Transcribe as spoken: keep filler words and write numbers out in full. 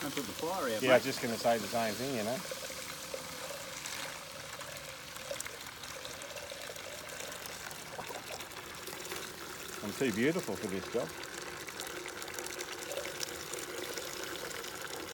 don't put the fire out, Yeah, mate. I was just going to say the same thing, you know. I'm too beautiful for this job.